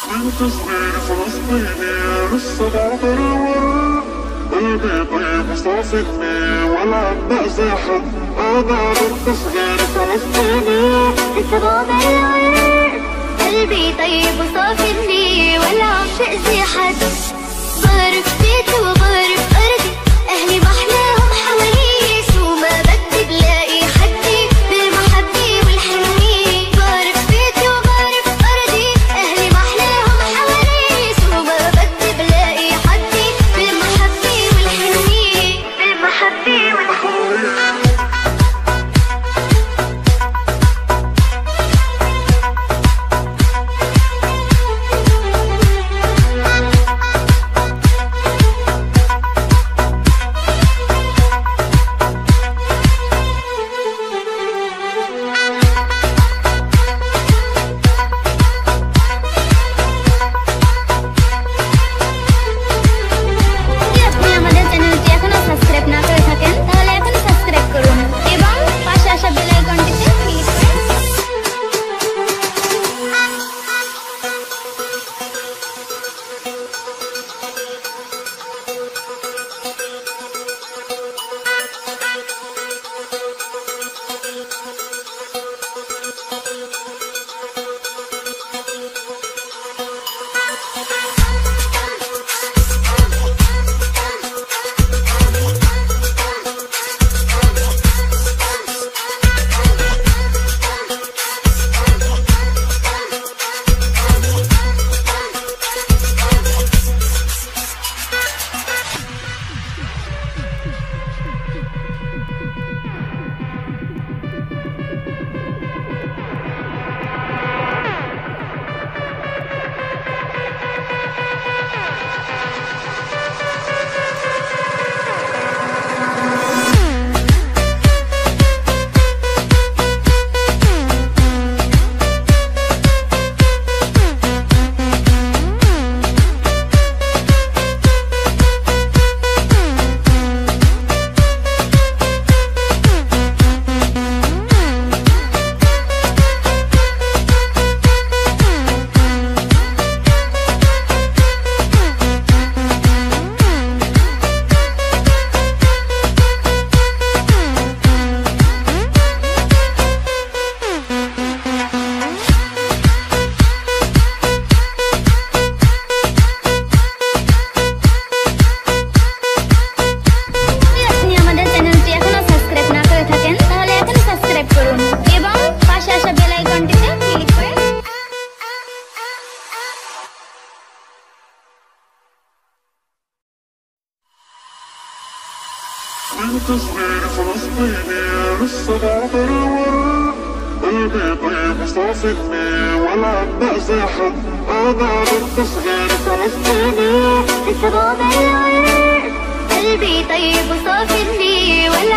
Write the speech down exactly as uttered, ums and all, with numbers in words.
انت صغير فلسطيني لسه بعبر الورد، قلبي طيب وصافدني ولا بأذي حد. انا بنت صغير فلسطيني لسه بعبر الورد، قلبي طيب وصافدني ولا عم تأذي حد. بعرف بيتي وبعرف أرضي، أهلي محلاهم حواليش وما بدي بلاقي حدي بالمحبة والحنية. بعرف بيتي وبعرف أرضي، أهلي محلاهم حواليش وما بدي بلاقي حدي بالمحبة والحنية بالمحبة والحنية. انت صغير فلسطيني لسه بعبر الورد، قلبي طيب وصافدني ولا بأذي حد. انا بنت صغير فلسطيني لسه بعبر الورد، قلبي طيب وصافدني ولا